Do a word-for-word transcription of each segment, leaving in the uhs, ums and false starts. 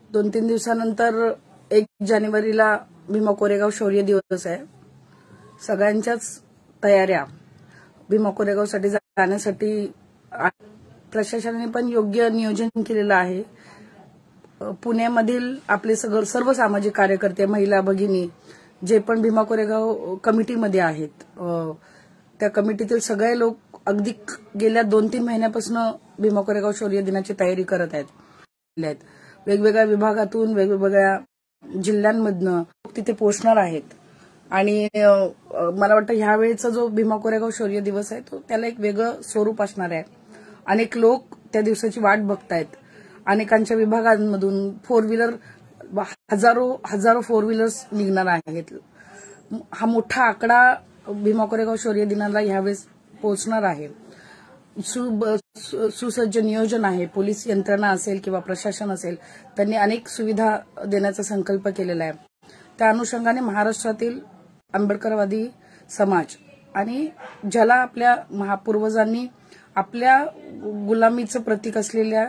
दोन तीन दिवसानंतर एक जानेवारीला भीमा कोरेगाव शौर्य दिवस आहे। सगळ्यांच्याच तयाऱ्या भीमा कोरेगावसाठी जाण्यासाठी प्रशासनाने पण योग्य नियोजन केलेलं आहे। पुण्यामधील आपले सर्व सामाजिक कार्यकर्ते, महिला भगिनी जे पण भीमा कोरेगाव कमिटीमध्ये आहेत, त्या कमिटीतील सगळे लोक अगदी गेल्या दोन तीन महिन्यापासून भीमा कोरेगाव शौर्य दिनाची तयारी करत आहेत। वेगवेगळ्या विभागातून, वेगवेगळ्या जिल्ह्यांमधनं तिथे पोहोचणार आहेत आणि मला वाटतं ह्यावेळेचा जो भीमा कोरेगाव शौर्य दिवस आहे तो त्याला एक वेगळं स्वरूप असणार आहे। अनेक लोक त्या दिवसाची वाट बघतायत। अनेकांच्या विभागांमधून फोर व्हीलर हजारो हजारो फोर व्हीलर्स निघणार आहेत। हा मोठा आकडा भीमा कोरेगाव शौर्य दिनाला ह्यावेळेस पोहोचणार आहे। सुसज्ज नियोजन आहे। पोलीस यंत्रणा असेल किंवा प्रशासन असेल, त्यांनी अनेक सुविधा देण्याचा संकल्प केलेला आहे। त्या अनुषंगाने महाराष्ट्रातील आंबेडकरवादी समाज आणि ज्याला आपल्या महापूर्वजांनी आपल्या गुलामीचं प्रतीक असलेल्या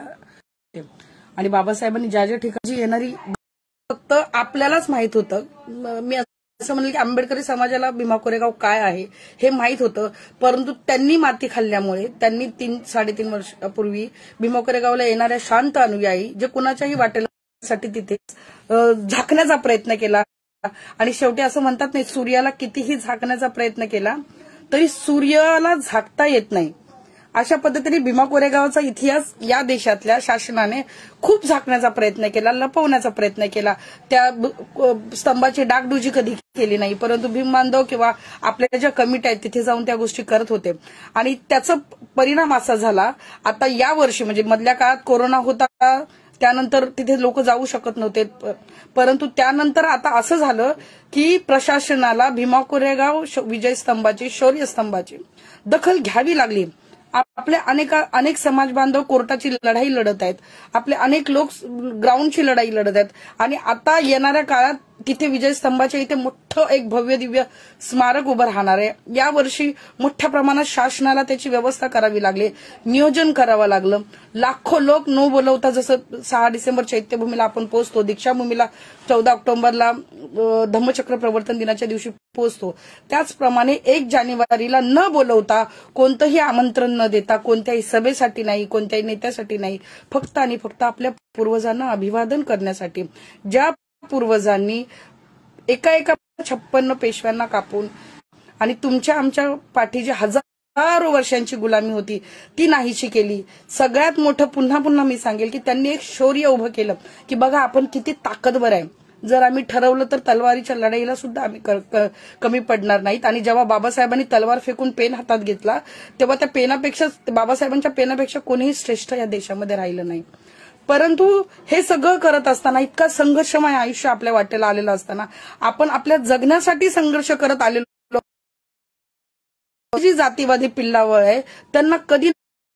आणि बाबासाहेबांनी ज्या ज्या ठिकाणी येणारी फक्त आपल्यालाच माहित होतं, मी असं म्हणेल की आंबेडकरी समाजाला भीमा कोरेगाव काय आहे हे माहित होतं, परंतु त्यांनी माती खाल्ल्यामुळे त्यांनी तीन साडेतीन वर्षापूर्वी भीमा कोरेगावला येणाऱ्या शांत अनुयायी जे कुणाच्याही वाटेसाठी तिथे झाकण्याचा प्रयत्न केला आणि शेवटी असं म्हणतात नाही, सूर्याला कितीही झाकण्याचा प्रयत्न केला तरी सूर्याला झाकता येत नाही। अशा पद्धतीने भीमा कोरेगावचा इतिहास या देशातल्या शासनाने खूप झाकण्याचा प्रयत्न केला, लपवण्याचा प्रयत्न केला। त्या स्तंभाची डागडुजी कधी केली नाही, परंतु भीम बांधव किंवा आपल्या ज्या कमिटी आहेत तिथे जाऊन त्या गोष्टी करत होते आणि त्याचा परिणाम असा झाला, आता या वर्षी म्हणजे मधल्या काळात कोरोना होता, त्यानंतर तिथे लोक जाऊ शकत नव्हते, परंतु त्यानंतर आता असं झालं की प्रशासनाला भीमा कोरेगाव विजय स्तंभाची, शौर्य स्तंभाची दखल घ्यावी लागली। आपले अनेक अनेक समाज बांधव कोर्टाची लढाई लढत आहेत, आपले अनेक लोक ग्राउंडची लढाई लढत आहेत आणि आता येणाऱ्या काळात तिथे विजय स्तंभाच्या इथे मोठं एक भव्य दिव्य स्मारक उभं राहणार आहे। यावर्षी मोठ्या प्रमाणात शासनाला त्याची व्यवस्था करावी लागली, नियोजन करावं लागलं। लाखो लोक न बोलवता जसं सहा डिसेंबर चैत्यभूमीला आपण पोहोचतो, दीक्षाभूमीला चौदा ऑक्टोबरला धम्मचक्र प्रवर्तन दिनाच्या दिवशी पोहोचतो, त्याचप्रमाणे एक जानेवारीला न बोलवता, कोणतंही आमंत्रण न देता, कोणत्याही सभेसाठी नाही, कोणत्याही नेत्यासाठी नाही, फक्त आणि फक्त आपल्या पूर्वजांना अभिवादन करण्यासाठी, ज्या पूर्वजांनी एका एका छप्पन्न पेशव्यांना कापून आणि तुमच्या आमच्या पाठीची हजारो वर्षांची गुलामी होती ती नाहीशी केली। सगळ्यात मोठं पुन्हा पुन्हा मी सांगेल की त्यांनी एक शौर्य उभं केलं की बघा आपण किती ताकदवर आहे, जर आम्ही ठरवलं तर तलवारीच्या लढाईला सुद्धा आम्ही कमी पडणार नाहीत। आणि जेव्हा बाबासाहेबांनी तलवार फेकून पेन हातात घेतला तेव्हा त्या पेनापेक्षा, बाबासाहेबांच्या पेनापेक्षा कोणीही श्रेष्ठ या देशामध्ये राहिलं नाही। परंतु हे सगळं करत असताना, इतका संघर्षमय आयुष्य आपल्या वाटेला आलेलं असताना, आपण आपल्या जगण्यासाठी संघर्ष करत आलेलो जी जातीवादी पिल्लावळ आहे त्यांना कधी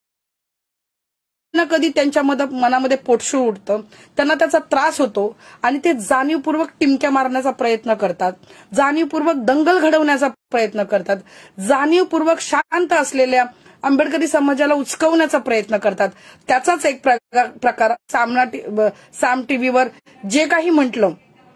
ना कधी त्यांच्या मनामध्ये पोटशूळ उठतं, त्यांना त्याचा त्रास होतो आणि ते जाणीवपूर्वक टिमक्या मारण्याचा प्रयत्न करतात, जाणीवपूर्वक दंगल घडवण्याचा प्रयत्न करतात, जाणीवपूर्वक शांत असलेल्या आंबेडकरी समाजाला उचकवण्याचा प्रयत्न करतात। त्याचाच एक प्रकार सामना साम टीव्हीवर जे काही म्हटलं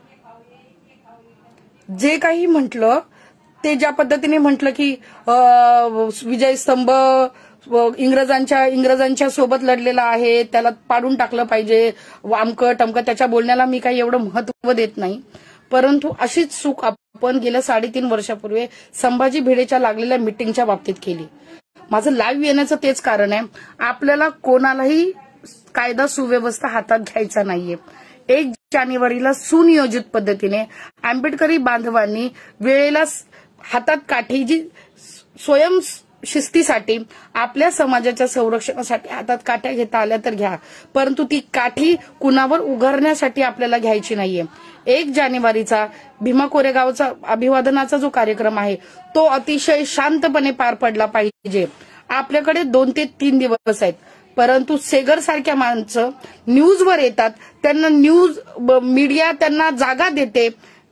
जे काही म्हटलं ते ज्या पद्धतीने म्हटलं की विजय स्तंभ इंग्रजांच्या इंग्रजांच्या सोबत लढलेला आहे, त्याला पाडून टाकलं पाहिजे, वामकं टमकं, त्याच्या बोलण्याला मी काही एवढं महत्व देत नाही, परंतु अशीच चूक आपण गेल्या साडेतीन वर्षापूर्वी संभाजी भिडेच्या लागलेल्या मिटिंगच्या बाबतीत केली। माझं लाईव्ह येण्याचं तेच कारण आहे, आपल्याला कोणालाही कायदा सुव्यवस्था हातात घ्यायचा नाहीये। एक जानेवारीला सुनियोजित पद्धतीने आंबेडकरी बांधवांनी वेळेला हातात काठी, जी स्वयं शिस्तीसाठी आपल्या समाजाच्या संरक्षणासाठी हातात काठ्या घेता आल्या तर घ्या, परंतु ती काठी कुणावर उगारण्यासाठी आपल्याला घ्यायची नाहीये। एक जानेवारीचा भीमा कोरेगावचा अभिवादनाचा जो कार्यक्रम आहे तो अतिशय शांतपणे पार पडला पाहिजे। आपल्याकडे दोन ते तीन दिवस आहेत, परंतु सेगर सारख्या माणसं न्यूजवर येतात, त्यांना न्यूज मीडिया त्यांना जागा देते,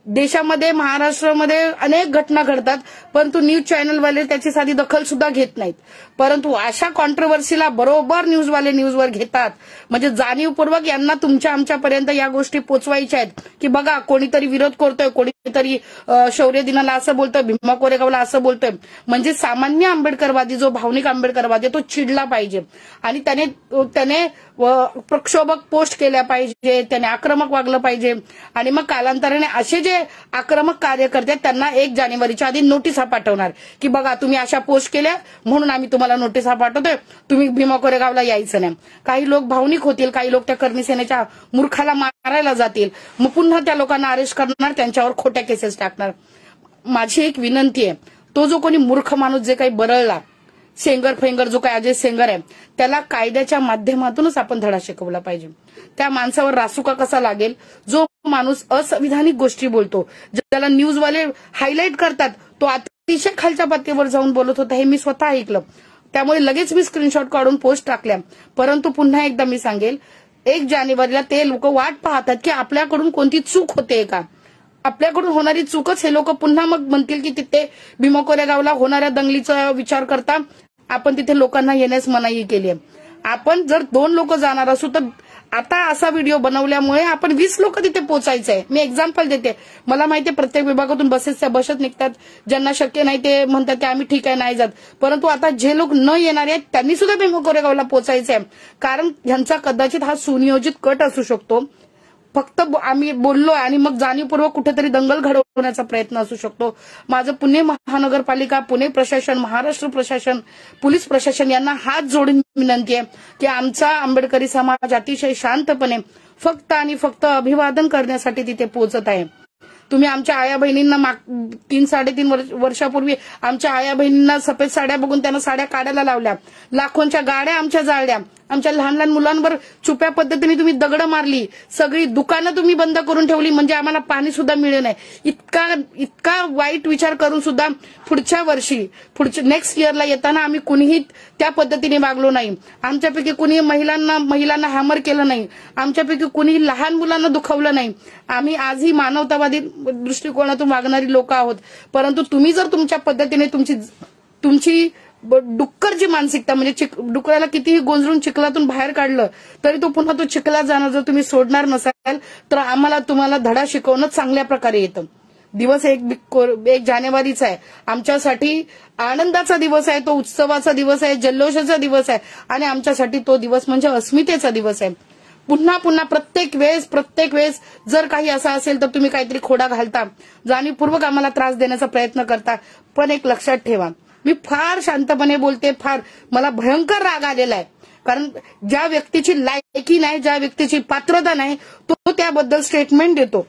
देशामध्ये महाराष्ट्रामध्ये अनेक घटना घडतात, परंतु न्यूज चॅनलवाले त्याची साधी दखल सुद्धा घेत नाहीत. परंतु अशा कॉन्ट्रोवर्सीला बरोबर न्यूजवाले न्यूजवर घेतात. म्हणजे जाणीवपूर्वक यांना तुमच्या आमच्यापर्यंत या गोष्टी पोचवायच्या आहेत की बघा कोणीतरी विरोध करतोय, कोणीतरी शौर्य दिनाला असं बोलतोय, भीमा कोरेगावला असं बोलतोय. म्हणजे सामान्य आंबेडकरवादी जो भावनिक आंबेडकरवादी तो चिडला पाहिजे आणि त्याने त्याने प्रक्षोभक पोस्ट केल्या पाहिजे, त्याने आक्रमक वागलं पाहिजे. आणि मग कालांतराने असे जे आक्रमक कार्यकर्ते त्यांना एक जानेवारीच्या आधी नोटिसा पाठवणार की बघा तुम्ही अशा पोस्ट केल्या म्हणून आम्ही तुम्हाला नोटिसा पाठवतोय, तुम्ही भीमा कोरेगावला यायचं नाही. काही लोक भावनिक होतील, काही लोक त्या करणी सेनेच्या मूर्खाला मारायला जातील, मग पुन्हा त्या लोकांना अरेस्ट करणार, त्यांच्यावर खोट्या केसेस टाकणार. माझी एक विनंती आहे, तो जो कोणी मूर्ख माणूस जे काही बरळला सेंगर फेंगर जो काही अजय सेंगर आहे त्याला कायद्याच्या माध्यमातूनच आपण धडा शिकवला पाहिजे. त्या माणसावर रासुका कसा लागेल जो माणूस असंविधानिक गोष्टी बोलतो, ज्याला न्यूजवाले हायलाईट करतात, तो अतिशय खालच्या पातळीवर जाऊन बोलत होता. हे मी स्वतः ऐकलं, त्यामुळे लगेच मी स्क्रीनशॉट काढून पोस्ट टाकल्या. परंतु पुन्हा एकदा मी सांगेल, एक जानेवारीला ते लोक वाट पाहतात की आपल्याकडून कोणती चूक होते का, आपल्याकडून होणारी चूकच हे लोक पुन्हा मग म्हणतील की तिथे भीमा कोरेगावला होणाऱ्या दंगलीचा विचार करता आपण तिथे लोकांना येण्यास मनाई केली आहे. आपण जर दोन लोक जाणार असू तर आता असा व्हिडिओ बनवल्यामुळे आपण वीस लोक तिथे पोहोचायचं आहे. मी एक्झाम्पल देते, मला माहिती आहे प्रत्येक विभागातून बसेसच्या बसत निघतात, ज्यांना शक्य नाही ते म्हणतात की आम्ही ठीक आहे नाही जात. परंतु आता जे लोक न येणारे आहेत त्यांनी सुद्धा भीमा कोरेगावला पोहोचायचं आहे, कारण ह्यांचा कदाचित हा सुनियोजित कट असू शकतो. फक्त आम्ही बोललो आणि मग जाणीवपूर्वक कुठेतरी दंगल घडवण्याचा प्रयत्न असू शकतो. माझं पुणे महानगरपालिका, पुणे प्रशासन, महाराष्ट्र प्रशासन, पोलीस प्रशासन यांना हात जोडून विनंती आहे की आमचा आंबेडकरी समाज अतिशय शांतपणे फक्त आणि फक्त अभिवादन करण्यासाठी तिथे पोहोचत आहे. तुम्ही आमच्या आया बहिणींना तीन साडेतीन वर्षापूर्वी आमच्या आया बहिणींना सफेद साड्या बघून त्यांना साड्या काढायला लावल्या, लाखोंच्या गाड्या आमच्या जाळल्या, आमच्या लहान लहान मुलांवर छुप्या पद्धतीने तुम्ही दगडं मारली, सगळी दुकानं तुम्ही बंद करून ठेवली म्हणजे आम्हाला पाणी सुद्धा मिळेल नाही. इतका इतका वाईट विचार करून सुद्धा पुढच्या वर्षी पुढच्या नेक्स्ट इयरला येताना आम्ही कुणीही त्या पद्धतीने वागलो नाही. आमच्यापैकी कुणी महिलांना महिलांना हॅमर केलं नाही, आमच्यापैकी कुणी लहान मुलांना दुखवलं नाही. आम्ही आजही मानवतावादी दृष्टिकोनातून वागणारी लोक आहोत. परंतु तुम्ही जर तुमच्या पद्धतीने तुमची तुमची डुक्कर जी मानसिकता म्हणजे डुकराला कितीही गोंजरून चिखलातून बाहेर काढलं तरी तो पुन्हा तो चिखलात जाणार जर तुम्ही सोडणार नसाल तर आम्हाला तुम्हाला धडा शिकवणं चांगल्या प्रकारे येतं. दिवस एक एक जानेवारीचा आहे, आमच्यासाठी आनंदाचा दिवस आहे, तो उत्सवाचा दिवस आहे, जल्लोषाचा दिवस आहे आणि आमच्यासाठी तो दिवस म्हणजे अस्मितेचा दिवस आहे. पुन्हा पुन्हा प्रत्येक वेळेस प्रत्येक वेळेस जर काही असं असेल तर तुम्ही काहीतरी खोडा घालता, जाणीवपूर्वक आम्हाला त्रास देण्याचा प्रयत्न करता. पण एक लक्षात ठेवा, मी फार शांतपणे बोलते, फार मला भयंकर राग आलेला आहे. कारण ज्या व्यक्तीची लायकी नाही, ज्या व्यक्तीची पात्रता नाही, तो त्याबद्दल स्टेटमेंट देतो,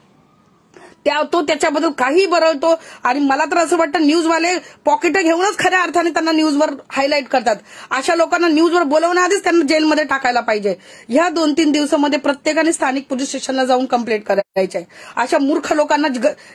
त्या तो त्याच्याबद्दल काही बरळतो. आणि मला तर असं वाटतं न्यूजवाले पॉकेट घेऊनच खऱ्या अर्थाने त्यांना न्यूजवर हायलाईट करतात. अशा लोकांना न्यूजवर बोलवण्याआधीच त्यांना जेलमध्ये टाकायला पाहिजे. ह्या दोन तीन दिवसामध्ये प्रत्येकाने स्थानिक पोलीस स्टेशनला जाऊन कंप्लेंट करायची आहे. अशा मूर्ख लोकांना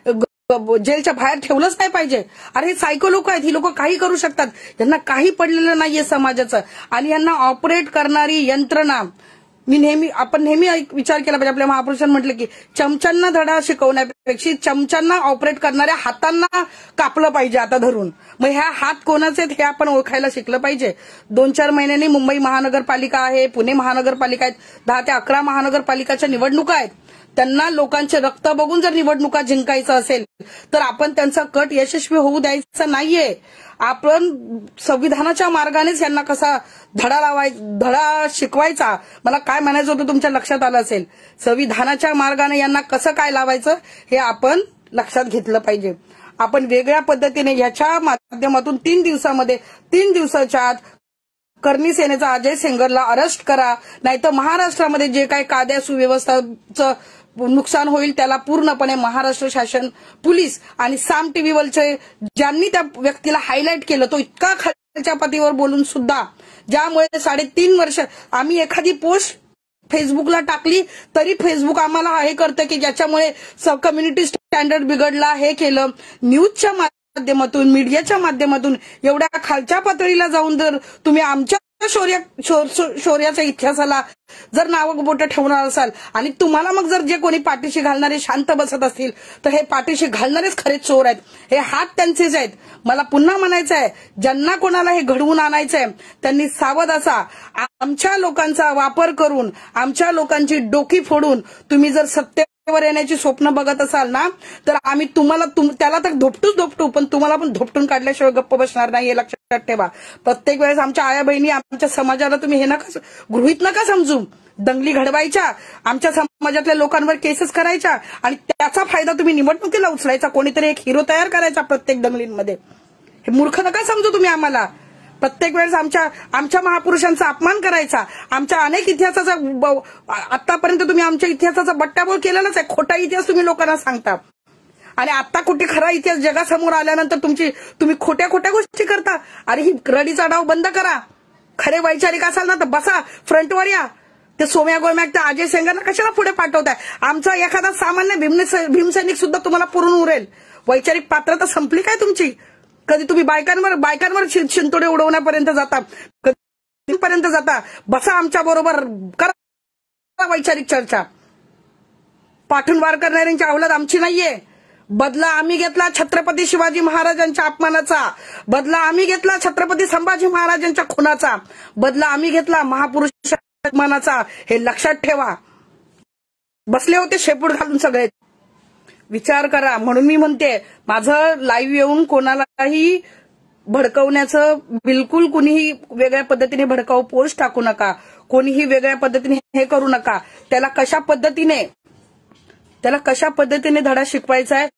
जेलच्या बाहेर ठेवलंच नाही पाहिजे. अरे हे सायको लोक आहेत, ही लोक काही करू शकतात, यांना काही पडलेलं नाहीये समाजाचं. आणि यांना ऑपरेट करणारी यंत्रणा मी नेहमी आपण नेहमी विचार केला पाहिजे. आपल्या महापुरुषांनी म्हटलं की चमच्यांना धडा शिकवण्यापेक्षा चमच्यांना ऑपरेट करणाऱ्या हातांना कापलं पाहिजे आता धरून. मग ह्या हात कोणाचे हे आपण ओळखायला शिकलं पाहिजे. दोन चार महिन्यांनी मुंबई महानगरपालिका आहे, पुणे महानगरपालिका आहेत, दहा ते अकरा महानगरपालिकाच्या निवडणुका आहेत. त्यांना लोकांचे रक्त बघून जर निवडणुका जिंकायचं असेल तर आपण त्यांचा कट यशस्वी होऊ द्यायचा नाहीये. आपण संविधानाच्या मार्गानेच यांना कसा धडा लावायचा, धडा शिकवायचा. मला काय म्हणायचं होतं तुमच्या लक्षात आलं असेल. संविधानाच्या मार्गाने यांना कसं काय लावायचं हे आपण लक्षात घेतलं पाहिजे. आपण वेगळ्या पद्धतीने याच्या माध्यमातून तीन दिवसामध्ये तीन दिवसाच्या आत करणी सेनेचा अजय सेंगरला अरेस्ट करा, नाहीतर महाराष्ट्रामध्ये जे काही कायदा सुव्यवस्थेचं नुकसान होईल त्याला पूर्णपणे महाराष्ट्र शासन, पोलीस आणि साम टीव्हीवरचे ज्यांनी त्या व्यक्तीला हायलाईट केलं, तो इतका खालच्या पातळीवर बोलून सुद्धा ज्यामुळे साडेतीन वर्ष आम्ही एखादी पोस्ट फेसबुकला टाकली तरी फेसबुक आम्हाला हे करतं की ज्याच्यामुळे कम्युनिटी स्टँडर्ड बिघडला, हे केलं. न्यूजच्या माध्यमातून मीडियाच्या माध्यमातून एवढ्या खालच्या पातळीला जाऊन जर तुम्ही आमच्या शौर्य शौर्याच्या इतिहासाला जर नावं बोटं ठेवणार असाल आणि तुम्हाला मग जर जे कोणी पाठीशी घालणारे शांत बसत असतील तर हे पाठीशी घालणारेच खरे चोर आहेत. हे हात त्यांचेच आहेत. मला पुन्हा म्हणायचं आहे, ज्यांना कोणाला हे घडवून आणायचंय त्यांनी सावध असा. आमच्या लोकांचा वापर करून, आमच्या लोकांची डोकी फोडून तुम्ही जर सत्तेवर येण्याची स्वप्न बघत असाल ना, तर आम्ही तुम्हाला त्याला तर धोपटूच धोपटू, पण तुम्हाला पण धोपटून काढल्याशिवाय गप्प बसणार नाही, हे लक्षात ठेवा. प्रत्येक वेळेस आमच्या आया बहिणी, आमच्या समाजाला तुम्ही हे नका गृहीत नका समजू. दंगली घडवायच्या, आमच्या समाजातल्या लोकांवर केसेस करायच्या आणि त्याचा फायदा तुम्ही निवडणुकीला उचलायचा. कोणीतरी एक हिरो तयार करायचा प्रत्येक दंगलींमध्ये. हे मूर्ख नका समजू तुम्ही आम्हाला. प्रत्येक वेळेस आमच्या आमच्या महापुरुषांचा अपमान करायचा. आमच्या अनेक इतिहासाचा आतापर्यंत तुम्ही आमच्या इतिहासाचा बट्टाबोळ केलेलाच आहे. खोटा इतिहास तुम्ही लोकांना सांगता आणि आता कुठे खरा इतिहास जगासमोर आल्यानंतर तुमची तुम्ही खोट्या खोट्या गोष्टी करता. अरे ही रडीचा डाव बंद करा. खरे वैचारिक असाल ना तर बसा फ्रंटवर या. ते सोम्या गोम्या त्या अजय सेंगरला कशाला पुढे पाठवताय? आमचा एखादा सामान्य भीमसैनिक सुद्धा तुम्हाला पुरून उरेल. वैचारिक पात्रता संपली काय तुमची? कधी तुम्ही बायकांवर बायकांवर शिंतोडे उडवण्यापर्यंत जाता, पर्यंत जाता. बसा आमच्या बरोबर, करा वैचारिक चर्चा. पाठून वार करणाऱ्यांची अवलाद आमची नाहीये. बदला आम्ही घेतला छत्रपती शिवाजी महाराजांच्या अपमानाचा, बदला आम्ही घेतला छत्रपती संभाजी महाराजांच्या खुनाचा, बदला आम्ही घेतला महापुरुष अपमानाचा. हे लक्षात ठेवा. बसले होते शेपूट घालून सगळे. विचार करा. म्हणून मी म्हणते, माझं लाईव्ह येऊन कोणालाही भडकवण्याचं, बिलकुल कुणीही वेगळ्या पद्धतीने भडकाऊ पोस्ट टाकू नका. कोणीही वेगळ्या पद्धतीने हे करू नका. त्याला कशा पद्धतीने त्याला कशा पद्धतीने धडा शिकवायचा आहे.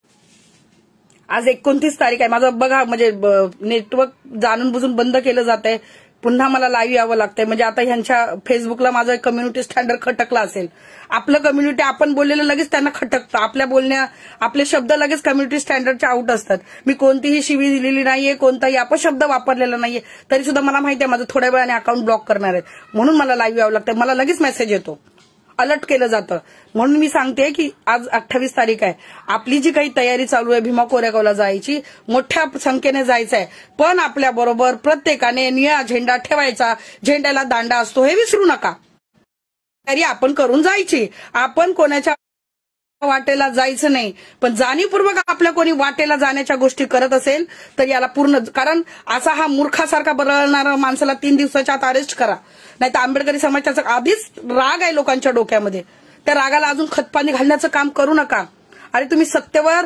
आज एकोणतीस तारीख आहे. माझं बघा, म्हणजे नेटवर्क जाणून बुजून बंद केलं जात आहे. पुन्हा मला लाईव्ह यावं लागतंय. म्हणजे आता ह्यांच्या फेसबुकला माझं कम्युनिटी स्टँडर्ड खटकला असेल. आपलं कम्युनिटी, आपण बोललेलं लगेच त्यांना खटकतं. आपल्या बोलण्या आपले शब्द लगेच कम्युनिटी स्टँडर्डच्या आउट असतात. मी कोणतीही शिवी दिलेली नाहीये, कोणताही अपशब्द वापरलेला नाहीये, तरी सुद्धा मला माहिती आहे माझं थोड्या वेळाने अकाउंट ब्लॉक करणार आहे. म्हणून मला लाईव्ह यावं लागतं. मला लगेच मेसेज येतो, अलर्ट केलं जातं. म्हणून मी सांगते की आज अठ्ठावीस तारीख आहे. आपली जी काही तयारी चालू आहे भीमा कोरेगावला जायची, मोठ्या संख्येने जायचं आहे. पण आपल्या बरोबर प्रत्येकाने निळा झेंडा ठेवायचा. झेंड्याला दांडा असतो हे विसरू नका. तरी आपण करून जायची. आपण कोणाच्या वाटेला जायचं नाही. पण जाणीवपूर्वक आपल्या कोणी वाटेला जाण्याच्या गोष्टी करत असेल तर याला पूर्ण, कारण असा हा मूर्खासारखा बरळणारा माणसाला तीन दिवसाच्या आत अरेस्ट करा. नाही तर आंबेडकरी समाजाचा आधीच राग आहे लोकांच्या डोक्यामध्ये. त्या रागाला अजून खतपाणी घालण्याचं काम करू नका. आणि तुम्ही सत्तेवर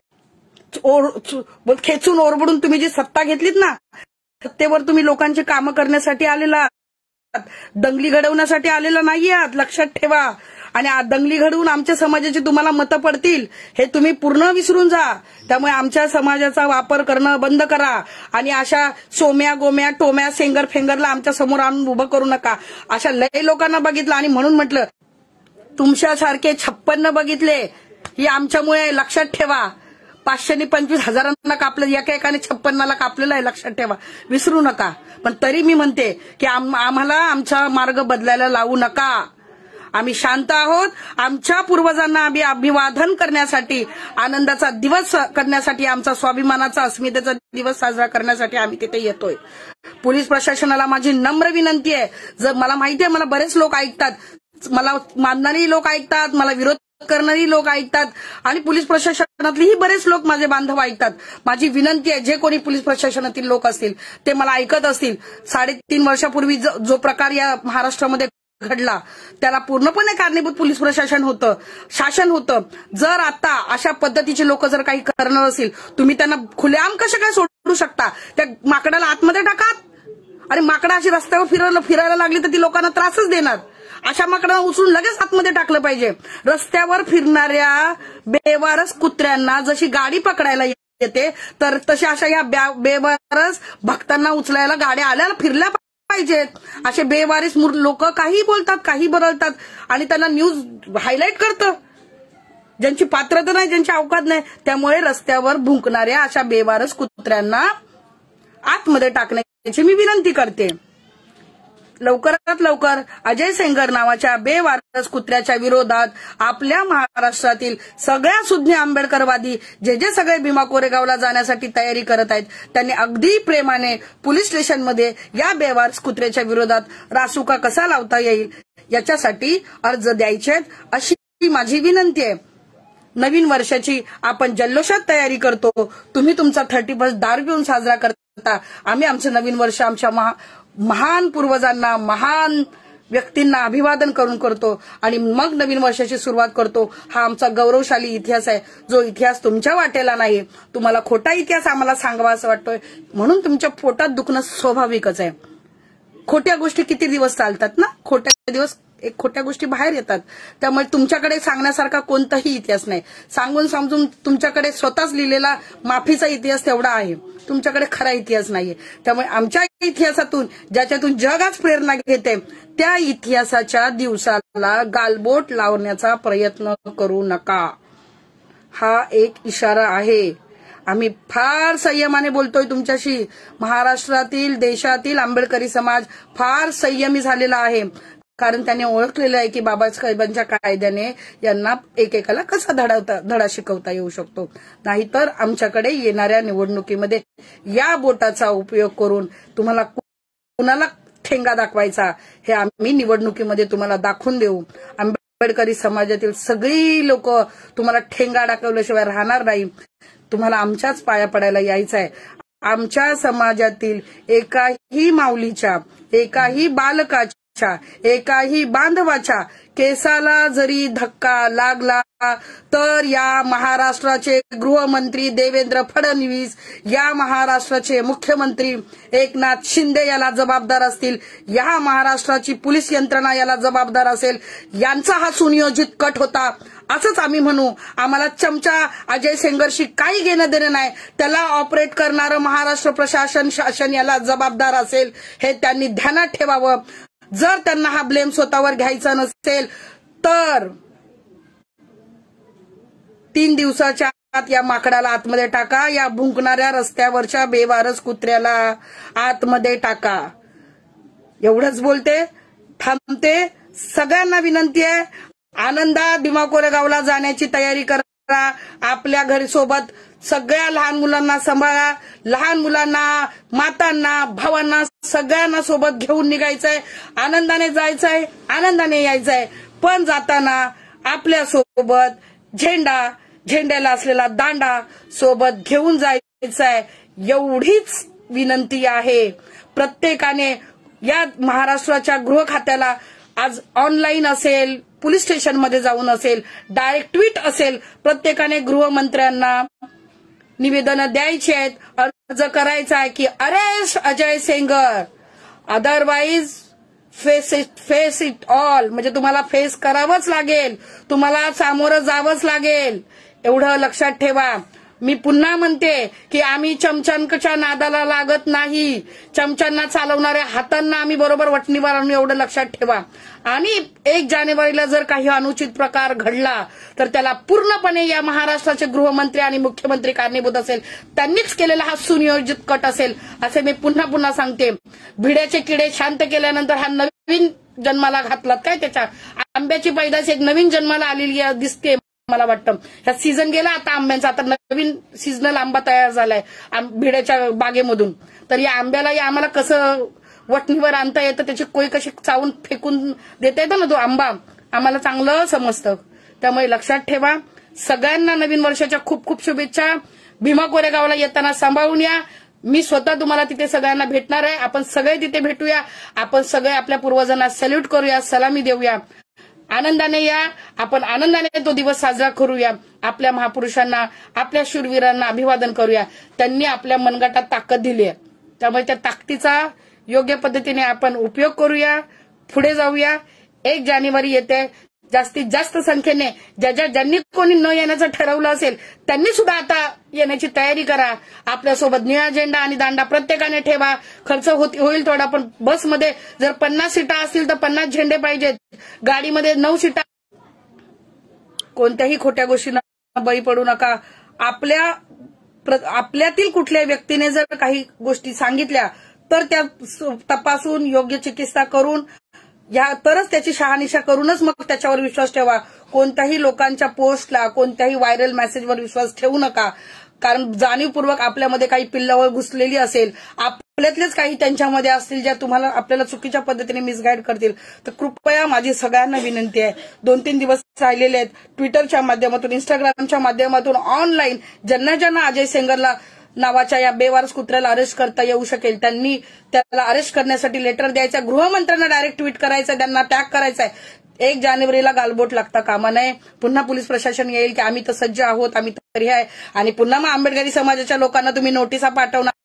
सत्य खेचून ओरबडून तुम्ही जी सत्ता घेतलीत ना, सत्तेवर तुम्ही लोकांची कामं करण्यासाठी आलेला, दंगली घडवण्यासाठी आलेला नाहीये. लक्षात ठेवा. आणि दंगली घडवून आमच्या समाजाची तुम्हाला मतं पडतील हे तुम्ही पूर्ण विसरून जा. त्यामुळे आमच्या समाजाचा वापर करणं बंद करा. आणि अशा सोम्या गोम्या टोम्या सेंगर फेंगरला आमच्या समोर आणून उभं करू नका. अशा लय लोकांना बघितलं आणि म्हणून म्हटलं तुमच्यासारखे छप्पन्न बघितले ही आमच्यामुळे. लक्षात ठेवा. पाचशे आणि पंचवीस हजारांना कापलं, एका एकाने छप्पन्नाला कापलेलं आहे. लक्षात ठेवा, विसरू नका. पण तरी मी म्हणते की आम्हाला आमचा मार्ग बदलायला लावू नका. आम्ही शांत आहोत. आमच्या पूर्वजांना आम्ही अभिवादन करण्यासाठी, आनंदाचा दिवस करण्यासाठी, आमचा स्वाभिमानाचा अस्मितेचा दिवस साजरा करण्यासाठी आम्ही तिथे येतोय. पोलीस प्रशासनाला माझी नम्र विनंती आहे. जर मला माहिती आहे मला बरेच लोक ऐकतात, मला मानणारी लोक ऐकतात, मला विरोध करणारी लोक ऐकतात आणि पोलीस प्रशासनातलेही बरेच लोक माझे बांधव ऐकतात. माझी विनंती आहे, जे कोणी पोलीस प्रशासनातील लोक असतील ते मला ऐकत असतील, साडेतीन वर्षापूर्वी जो प्रकार या महाराष्ट्रामध्ये घडला त्याला पूर्णपणे कारणीभूत पोलीस प्रशासन होतं, शासन होतं. जर आता अशा पद्धतीचे लोक जर काही करणार असतील, तुम्ही त्यांना खुलेआम कसे काय सोडू शकता? त्या माकडाला आतमध्ये टाका. अरे माकडा अशी रस्त्यावर फिरायला फिरायला लागली तर ती लोकांना त्रासच देणार. अशा माकडांना उचलून लगेच आतमध्ये टाकलं पाहिजे. रस्त्यावर फिरणाऱ्या बेवारस कुत्र्यांना जशी गाडी पकडायला येते तर तशा अशा या बेवारस भक्तांना उचलायला गाड्या आल्या फिरल्या पाहिजेत. असे बेवारीस लोक काही बोलतात, काही बरळतात आणि त्यांना न्यूज हायलाईट करतं. ज्यांची पात्रता नाही, ज्यांची अवकात नाही, त्यामुळे रस्त्यावर भुंकणाऱ्या अशा बेवारस कुत्र्यांना आतमध्ये टाकण्याची मी विनंती करते. लवकरात लवकर अजय सेंगर नावाच्या बेवारस कुत्र्याच्या विरोधात आपल्या महाराष्ट्रातील सगळ्या सुज्ञ आंबेडकरवादी जे जे सगळे भीमा कोरेगावला जाण्यासाठी तयारी करत आहेत त्यांनी अगदी प्रेमाने पोलीस स्टेशनमध्ये या बेवारस कुत्र्याच्या विरोधात रासुका कसा लावता येईल याच्यासाठी अर्ज द्यायचे आहेत अशी माझी विनंती आहे। नवीन वर्षाची आपण जल्लोषात तयारी करतो, तुम्ही तुमचा थर्टी फर्स्ट दारू पिऊन साजरा करता, आम्ही आमचं नवीन वर्ष आमच्या महा महान पूर्वजांना महान व्यक्तींना अभिवादन करून करतो आणि मग नवीन वर्षाची सुरुवात करतो। हा आमचा गौरवशाली इतिहास आहे, जो इतिहास तुमच्या वाटेला नाही। तुम्हाला खोटा इतिहास आम्हाला सांगावा असं वाटतोय म्हणून तुमच्या पोटात दुखणं स्वाभाविकच आहे। खोट्या गोष्टी किती दिवस चालतात ना, खोट्या दिवस एक खोट्या गोष्टी बाहेर येतात। त्यामुळे तुमच्याकडे सांगण्यासारखा कोणताही इतिहास नाही, सांगून समजून तुमच्याकडे स्वतःच लिहिलेला माफीचा इतिहास तेवढा आहे, तुमच्याकडे खरा इतिहास नाहीये। त्यामुळे आमच्या इतिहासातून ज्याच्यातून जग आज प्रेरणा घेते त्या इतिहासाच्या दिवसाला गालबोट लावण्याचा प्रयत्न करू नका, हा एक इशारा आहे। आम्ही फार संयमाने बोलतोय तुमच्याशी। महाराष्ट्रातील देशातील आंबेडकरी समाज फार संयमी झालेला आहे, कारण त्याने ओळखलेलं आहे की बाबासाहेबांच्या कायद्याने यांना एकेकाला कसा धडा धडा शिकवता येऊ शकतो। नाहीतर आमच्याकडे येणाऱ्या निवडणुकीमध्ये या बोटाचा उपयोग करून तुम्हाला कुणाला ठेंगा दाखवायचा हे आम्ही निवडणुकीमध्ये तुम्हाला दाखवून देऊ। आंबेडकरी समाजातील सगळी लोक तुम्हाला ठेंगा दाखवल्याशिवाय राहणार नाही, तुम्हाला आमच्याच पाया पडायला यायचं आहे। आमच्या समाजातील एकाही माऊलीच्या, एकाही बालकाच्या, एकाही बांधवाच्या केसाला जरी धक्का लागला तर या महाराष्ट्राचे गृहमंत्री देवेंद्र फडणवीस, या महाराष्ट्राचे मुख्यमंत्री एकनाथ शिंदे याला जबाबदार असतील, या महाराष्ट्राची पोलीस यंत्रणा याला जबाबदार असेल। यांचा हा सुनियोजित कट होता असंच आम्ही म्हणू। आम्हाला चमचा अजय सेंगरशी काही घेणं देणं नाही, त्याला ऑपरेट करणारं महाराष्ट्र प्रशासन शासन याला जबाबदार असेल हे त्यांनी ध्यानात ठेवावं। जर त्यांना हा ब्लेम स्वतःवर घ्यायचा नसेल तर तीन दिवसाच्या आत या माकडाला आतमध्ये टाका, या भुंकणाऱ्या रस्त्यावरच्या बेवारस कुत्र्याला आतमध्ये टाका। एवढंच बोलते, थांबते। सगळ्यांना विनंती आहे, आनंदात भीमा कोरेगावला जाण्याची तयारी करा। आपल्या घरी सोबत सगळ्या लहान मुलांना सांभाळा, लहान मुलांना, मातांना, भावांना सगळ्यांना सोबत घेऊन निघायचंय, आनंदाने जायचंय, आनंदाने यायचंय। पण जाताना आपल्या सोबत झेंडा, झेंड्याला असलेला दांडा सोबत घेऊन जायचंय, एवढीच विनंती आहे। प्रत्येकाने या महाराष्ट्राच्या गृह खात्याला आज ऑनलाईन असेल, पोलीस स्टेशनमध्ये जाऊन असेल, डायरेक्ट ट्विट असेल, प्रत्येकाने गृहमंत्र्यांना निवेदन द्यायचे आहेत, अर्ज करायचा आहे की arrest Ajay Sengar, otherwise face it face it all, म्हणजे तुम्हाला फेस करावंच लागेल, तुम्हाला सामोरं जावंच लागेल, एवढं लक्षात ठेवा। मी पुन्हा म्हणते की आम्ही चमचांच्या नादाला लागत नाही, चमचांना चालवणाऱ्या हातांना आम्ही बरोबर वटणीवर आणू, एवढं लक्षात ठेवा। आणि एक जानेवारीला जर काही अनुचित प्रकार घडला तर त्याला पूर्णपणे या महाराष्ट्राचे गृहमंत्री आणि मुख्यमंत्री कारणीभूत असेल, त्यांनीच केलेला हा सुनियोजित कट असेल असे मी पुन्हा पुन्हा सांगते। भिड्याचे किडे शांत केल्यानंतर हा नवीन जन्माला घातलात काय, त्याच्या आंब्याची पैदास एक नवीन जन्माला आलेली दिसते मला वाटतं। ह्या सीझन गेला आता आंब्यांचा, आता नवीन सीझनल आंबा तयार झालाय भिड्याच्या बागेमधून। तर या आंब्याला या आम्हाला कसं वटणीवर आणता येतं, त्याची कोई कशी चावून फेकून देता येतं ना तो आंबा, आम्हाला चांगलं समजतं। त्यामुळे लक्षात ठेवा, सगळ्यांना नवीन वर्षाच्या खूप खूप शुभेच्छा। भीमा कोरेगावला येताना सांभाळून या, मी स्वतः तुम्हाला तिथे सगळ्यांना भेटणार आहे, आपण सगळे तिथे भेटूया, आपण सगळे आपल्या पूर्वजांना सॅल्यूट करूया, सलामी देऊया, आनंदाने या, आपण आनंदाने तो दिवस साजरा करूया, आपल्या महापुरुषांना, आपल्या शूरवीरांना अभिवादन करूया। त्यांनी आपल्या मनगटात ताकद दिली आहे, त्यामुळे त्या ताकदीचा योग्य पद्धतीने आपण उपयोग करूया, पुढे जाऊया। एक जानेवारी येते, जास्तीत जास्त संख्येने ज्या ज्या ज्यांनी कोणी न येण्याचं ठरवलं असेल त्यांनी सुद्धा आता येण्याची तयारी करा। आपल्यासोबत निळा झेंडा आणि दांडा प्रत्येकाने ठेवा, खर्च होईल थोडा, पण बसमध्ये जर पन्नास सीटा असतील तर पन्नास झेंडे पाहिजेत, गाडीमध्ये नऊ सीटा। कोणत्याही खोट्या गोष्टींना बळी पडू नका। आपल्या आपल्यातील कुठल्याही व्यक्तीने जर काही गोष्टी सांगितल्या तर त्या तपासून योग्य चिकित्सा करून या तरच त्याची शहानिशा करूनच मग त्याच्यावर विश्वास ठेवा. कोणत्याही लोकांच्या पोस्टला, कोणत्याही व्हायरल मेसेजवर विश्वास ठेवू नका. कारण जाणीवपूर्वक आपल्यामध्ये काही पिल्लावर घुसलेली असेल, आपल्यातलेच काही त्यांच्यामध्ये असतील ज्या तुम्हाला आपल्याला चुकीच्या पद्धतीने मिसगाईड करतील. तर कृपया माझी सगळ्यांना विनंती आहे, दोन तीन दिवस राहिलेले आहेत, ट्विटरच्या माध्यमातून, इंस्टाग्रामच्या माध्यमातून ऑनलाईन ज्यांना ज्यांना अजय सेंगरला नावाच्या या बेवारस कुत्र्याला अरेस्ट करता येऊ शकेल त्यांनी त्याला अरेस्ट करण्यासाठी लेटर द्यायचं, गृहमंत्र्यांना डायरेक्ट ट्विट करायचं, त्यांना टॅग करायचंय. एक जानेवारीला गालबोट लागता कामा नये. पुन्हा पोलीस प्रशासन येईल की आम्ही तर सज्ज आहोत, आम्ही तरी आहे, आणि पुन्हा मग आंबेडकरी समाजाच्या लोकांना तुम्ही नोटिसा पाठवणार.